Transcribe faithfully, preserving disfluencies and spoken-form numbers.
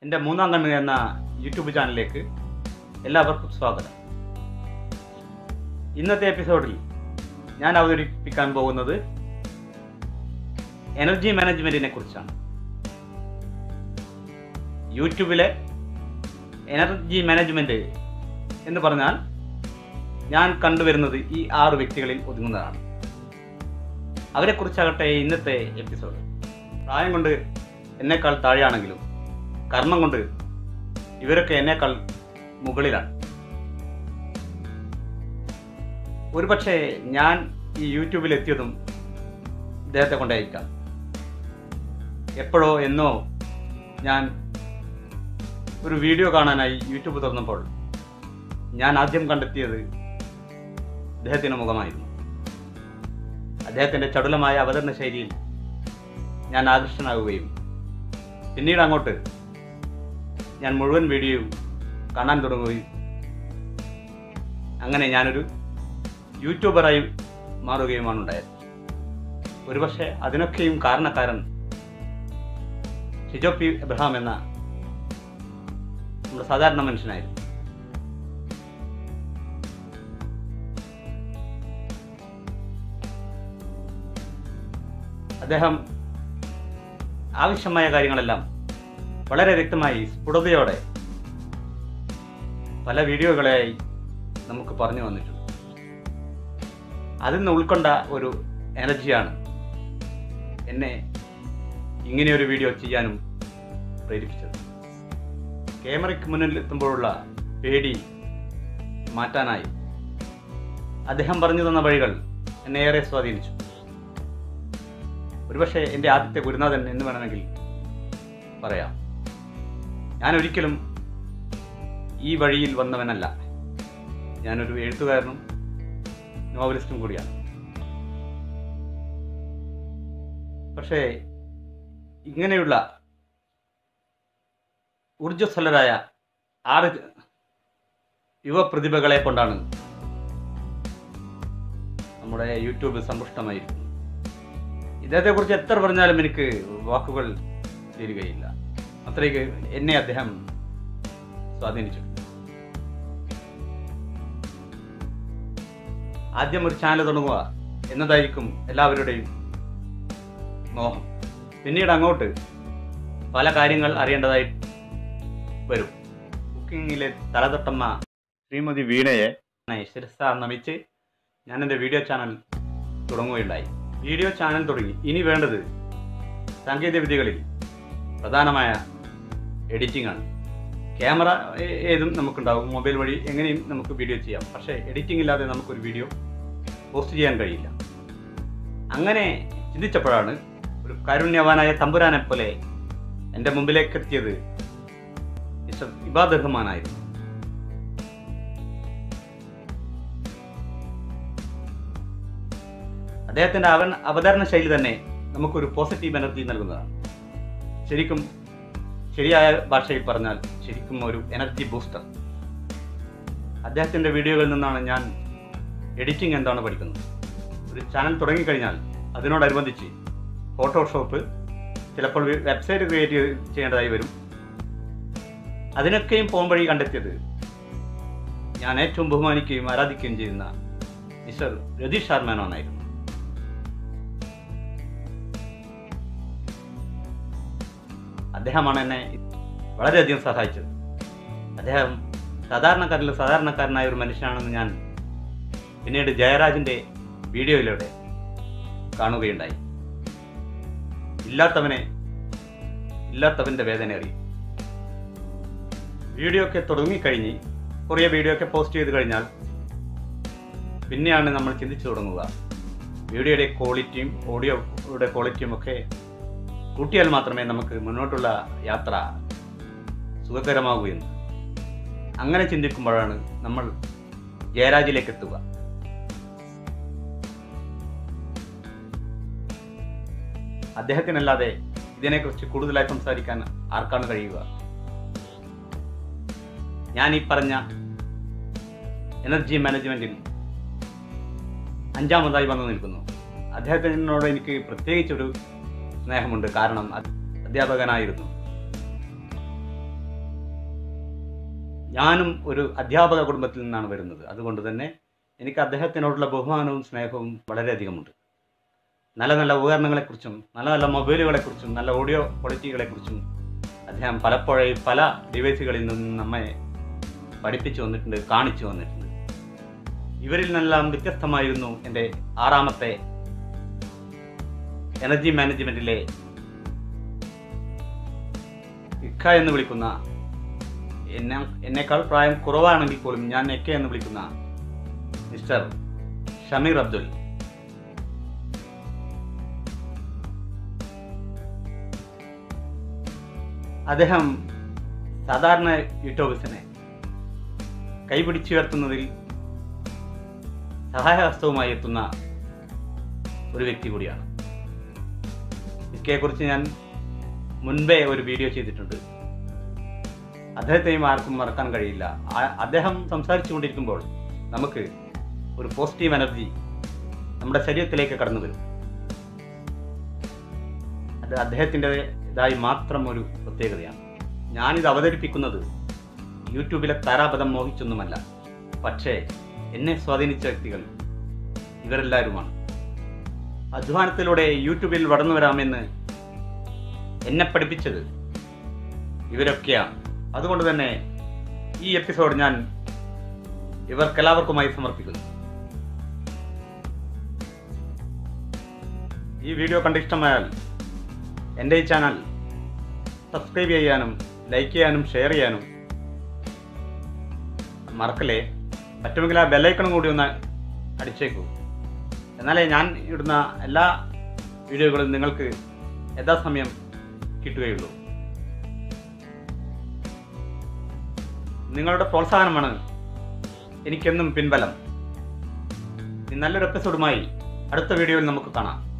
എൻ്റെ മൂന്നാം കണ്ണ് എന്ന യൂട്യൂബ് ചാനലിലേക്ക് എല്ലാവർക്കും സ്വാഗതം. ഇന്നത്തെ എപ്പിസോഡിൽ ഞാൻ അവതരിപ്പിക്കാൻ പോകുന്നത് എനർജി മാനേജ്മെൻറ്റിനെ കുറിച്ചാണ്. യൂട്യൂബിലെ എനർജി മാനേജ്മെൻറ്റ് എന്ന് പറഞ്ഞാൽ ഞാൻ കണ്ടുവരുന്നത് ഈ ആറ് വ്യക്തികളിൽ ഒതുങ്ങുന്നതാണ്. അവരെക്കുറിച്ചാകട്ടെ ഇന്നത്തെ എപ്പിസോഡ്. പ്രായം കൊണ്ട് എന്നേക്കാൾ താഴെയാണെങ്കിലും കർമ്മം കൊണ്ട് ഇവരൊക്കെ എന്നേക്കാൾ മുകളിലാണ്. ഒരുപക്ഷെ ഞാൻ ഈ യൂട്യൂബിൽ എത്തിയതും ഇദ്ദേഹത്തെ കൊണ്ടായിരിക്കാം. എപ്പോഴോ എന്നോ ഞാൻ ഒരു വീഡിയോ കാണാനായി യൂട്യൂബ് തുറന്നപ്പോൾ ഞാൻ ആദ്യം കണ്ടെത്തിയത് അദ്ദേഹത്തിൻ്റെ മുഖമായിരുന്നു. അദ്ദേഹത്തിൻ്റെ ചടുലമായ അവതരണ ശൈലിയിൽ ഞാൻ ആകർഷനാകുകയും പിന്നീട് അങ്ങോട്ട് ഞാൻ മുഴുവൻ വീഡിയോയും കാണാൻ തുടങ്ങുകയും അങ്ങനെ ഞാനൊരു യൂട്യൂബറായി മാറുകയുമാണ് ഉണ്ടായത്. ഒരുപക്ഷെ അതിനൊക്കെയും കാരണക്കാരൻ ഷിജോ പി എബ്രഹാം എന്ന നമ്മുടെ സാധാരണ മനുഷ്യനായിരുന്നു. അദ്ദേഹം ആവശ്യമായ കാര്യങ്ങളെല്ലാം വളരെ വ്യക്തമായി സ്ഫുടതയോടെ പല വീഡിയോകളായി നമുക്ക് പറഞ്ഞു വന്നിട്ടുണ്ട്. അതിൽ നിന്ന് ഉൾക്കൊണ്ട ഒരു എനർജിയാണ് എന്നെ ഇങ്ങനെയൊരു വീഡിയോ ചെയ്യാനും പ്രേരിപ്പിച്ചത്. ക്യാമറയ്ക്ക് മുന്നിൽ എത്തുമ്പോഴുള്ള പേടി മാറ്റാനായി അദ്ദേഹം പറഞ്ഞു തന്ന വഴികൾ എന്നെ ഏറെ സ്വാധീനിച്ചു. ഒരുപക്ഷെ എൻ്റെ ആദ്യത്തെ ഗുരുനാഥൻ എന്ന് വേണമെങ്കിൽ പറയാം. ഞാൻ ഒരിക്കലും ഈ വഴിയിൽ വന്നവനല്ല. ഞാനൊരു എഴുത്തുകാരനും നോവലിസ്റ്റും കൂടിയാണ്. പക്ഷേ ഇങ്ങനെയുള്ള ഊർജ്ജസ്വലരായ ആറ് യുവപ്രതിഭകളെ കൊണ്ടാണ് നമ്മുടെ യൂട്യൂബ് സമ്പുഷ്ടമായിരിക്കുന്നത്. ഇദ്ദേഹത്തെക്കുറിച്ച് എത്ര പറഞ്ഞാലും എനിക്ക് വാക്കുകൾ തീരുകയില്ല. അത്രയ്ക്ക് എന്നെ അദ്ദേഹം സ്വാധീനിച്ചിട്ടുണ്ട്. ആദ്യം ഒരു ചാനൽ തുടങ്ങുക എന്നതായിരിക്കും എല്ലാവരുടെയും മോഹം. പിന്നീട് അങ്ങോട്ട് പല കാര്യങ്ങൾ അറിയേണ്ടതായി വരും. കുക്കിങ്ങിലെ തലതൊട്ടമ്മ ശ്രീമതി വീണയെ ശിരസ നമിച്ച് ഞാൻ എൻ്റെ വീഡിയോ ചാനൽ തുടങ്ങുകയുണ്ടായി. വീഡിയോ ചാനൽ തുടങ്ങി. ഇനി വേണ്ടത് സാങ്കേതിക വിദ്യകളിൽ പ്രധാനമായ എഡിറ്റിംഗ് ആണ്. ക്യാമറ ഏതും നമുക്കുണ്ടാവും, മൊബൈൽ വഴി എങ്ങനെയും നമുക്ക് വീഡിയോ ചെയ്യാം. പക്ഷേ എഡിറ്റിംഗ് ഇല്ലാതെ നമുക്കൊരു വീഡിയോ പോസ്റ്റ് ചെയ്യാൻ കഴിയില്ല. അങ്ങനെ ചിന്തിച്ചപ്പോഴാണ് ഒരു കാരുണ്യവാനായ തമ്പുരാനെ പോലെ എൻ്റെ മുമ്പിലേക്ക് എത്തിയത് മിസ്റ്റർ ഇബാദ് റഹ്മാനായിരുന്നു. അദ്ദേഹത്തിൻ്റെ അവൻ അവതരണ ശൈലി തന്നെ നമുക്കൊരു പോസിറ്റീവ് എനർജി നൽകുന്നതാണ്. ശരിക്കും ശരിയായ ഭാഷയിൽ പറഞ്ഞാൽ ശരിക്കും ഒരു എനർജി ബൂസ്റ്റർ. അദ്ദേഹത്തിൻ്റെ വീഡിയോകളിൽ നിന്നാണ് ഞാൻ എഡിറ്റിംഗ് എന്താണ് പഠിക്കുന്നത്. ഒരു ചാനൽ തുടങ്ങിക്കഴിഞ്ഞാൽ അതിനോടനുബന്ധിച്ച് ഫോട്ടോഷോപ്പ്, ചിലപ്പോൾ വെബ്സൈറ്റ് ക്രിയേറ്റ് ചെയ്യേണ്ടതായി വരും. അതിനൊക്കെയും പോംവഴി കണ്ടെത്തിയത് ഞാൻ ഏറ്റവും ബഹുമാനിക്കുകയും ആരാധിക്കുകയും ചെയ്യുന്ന മിസ്റ്റർ രതീഷ് ശർമാനായിരുന്നു. അദ്ദേഹമാണ് എന്നെ വളരെയധികം സഹായിച്ചത്. അദ്ദേഹം സാധാരണക്കാരിൽ സാധാരണക്കാരനായ ഒരു മനുഷ്യനാണെന്ന് ഞാൻ പിന്നീട് ജയരാജിൻ്റെ വീഡിയോയിലൂടെ കാണുകയുണ്ടായി. ഇല്ലാത്തവനെ ഇല്ലാത്തവൻ്റെ വേദന അറിയും. വീഡിയോ ഒക്കെ തുടങ്ങിക്കഴിഞ്ഞ് കുറേ വീഡിയോ ഒക്കെ പോസ്റ്റ് ചെയ്ത് കഴിഞ്ഞാൽ പിന്നെയാണ് നമ്മൾ ചിന്തിച്ചു തുടങ്ങുക വീഡിയോയുടെ ക്വാളിറ്റിയും ഓഡിയോയുടെ ക്വാളിറ്റിയും ഒക്കെ കൂട്ടിയാൽ മാത്രമേ നമുക്ക് മുന്നോട്ടുള്ള യാത്ര സുഖകരമാകുകയെന്ന്. അങ്ങനെ ചിന്തിക്കുമ്പോഴാണ് നമ്മൾ ജയരാജിലേക്ക് എത്തുക. അദ്ദേഹത്തിനല്ലാതെ ഇതിനെക്കുറിച്ച് കൂടുതലായി സംസാരിക്കാൻ ആർക്കാണ് കഴിയുക? ഞാൻ ഈ പറഞ്ഞ എനർജി മാനേജ്മെൻറ്റിൽ അഞ്ചാമതായി വന്നു നിൽക്കുന്നു. അദ്ദേഹത്തിനോട് എനിക്ക് പ്രത്യേകിച്ചൊരു സ്നേഹമുണ്ട്. കാരണം അധ്യാപകനായിരുന്നു. ഞാനും ഒരു അധ്യാപക കുടുംബത്തിൽ നിന്നാണ് വരുന്നത്. അതുകൊണ്ട് തന്നെ എനിക്ക് അദ്ദേഹത്തിനോടുള്ള ബഹുമാനവും സ്നേഹവും വളരെയധികമുണ്ട്. നല്ല നല്ല ഉപകരണങ്ങളെക്കുറിച്ചും നല്ല നല്ല മൊബൈലുകളെക്കുറിച്ചും നല്ല ഓഡിയോ ക്വാളിറ്റികളെക്കുറിച്ചും അദ്ദേഹം പലപ്പോഴും പല ഡിവൈസുകളിൽ നിന്നും നമ്മെ പഠിപ്പിച്ചു വന്നിട്ടുണ്ട്, കാണിച്ചു വന്നിട്ടുണ്ട്. ഇവരിൽ നിന്നെല്ലാം വ്യത്യസ്തമായിരുന്നു എൻ്റെ ആറാമത്തെ എനർജി മാനേജ്മെൻറ്റിലെ ഇക്ക എന്ന് വിളിക്കുന്ന, എന്നെ എന്നേക്കാൾ പ്രായം കുറവാണെങ്കിൽ പോലും ഞാൻ എക്ക എന്ന് വിളിക്കുന്ന മിസ്റ്റർ ഷമീർ അബ്ദുൽ. അദ്ദേഹം സാധാരണ യൂട്യൂബേഴ്സിനെ കൈപിടിച്ചുയർത്തുന്നതിൽ സഹായഹസ്തവുമായി എത്തുന്ന ഒരു വ്യക്തി കൂടിയാണ്. ഇക്കയെക്കുറിച്ച് ഞാൻ മുൻപേ ഒരു വീഡിയോ ചെയ്തിട്ടുണ്ട്. അദ്ദേഹത്തെയും ആർക്കും മറക്കാൻ കഴിയില്ല. അദ്ദേഹം സംസാരിച്ചു കൊണ്ടിരിക്കുമ്പോൾ നമുക്ക് ഒരു പോസിറ്റീവ് എനർജി നമ്മുടെ ശരീരത്തിലേക്ക് കടന്നു വരും. അത് അദ്ദേഹത്തിൻ്റെതായി മാത്രം ഒരു പ്രത്യേകതയാണ്. ഞാനിത് അവതരിപ്പിക്കുന്നത് യൂട്യൂബിലെ താരാപഥം മോഹിച്ചൊന്നുമല്ല, പക്ഷേ എന്നെ സ്വാധീനിച്ച വ്യക്തികൾ ഇവരെല്ലാവരുമാണ്. അധ്വാനത്തിലൂടെ യൂട്യൂബിൽ വളർന്നു വരാമെന്ന് എന്നെ പഠിപ്പിച്ചത് ഇവരൊക്കെയാണ്. അതുകൊണ്ട് തന്നെ ഈ എപ്പിസോഡ് ഞാൻ ഇവർക്കെല്ലാവർക്കുമായി സമർപ്പിക്കുന്നു. ഈ വീഡിയോ കണ്ടിഷ്ടമായാൽ എൻ്റെ ഈ ചാനൽ സബ്സ്ക്രൈബ് ചെയ്യാനും ലൈക്ക് ചെയ്യാനും ഷെയർ ചെയ്യാനും മറക്കല്ലേ. പറ്റുമെങ്കിൽ ആ ബെല്ലൈക്കണും കൂടി ഒന്ന് അടിച്ചേക്കൂ. എന്നാലേ ഞാൻ ഇടുന്ന എല്ലാ വീഡിയോകളും നിങ്ങൾക്ക് യഥാസമയം കിട്ടുകയുള്ളൂ. നിങ്ങളുടെ പ്രോത്സാഹനമാണ് എനിക്കെന്നും പിൻബലം. നല്ലൊരു എപ്പിസോഡുമായി അടുത്ത വീഡിയോയിൽ നമുക്ക് കാണാം.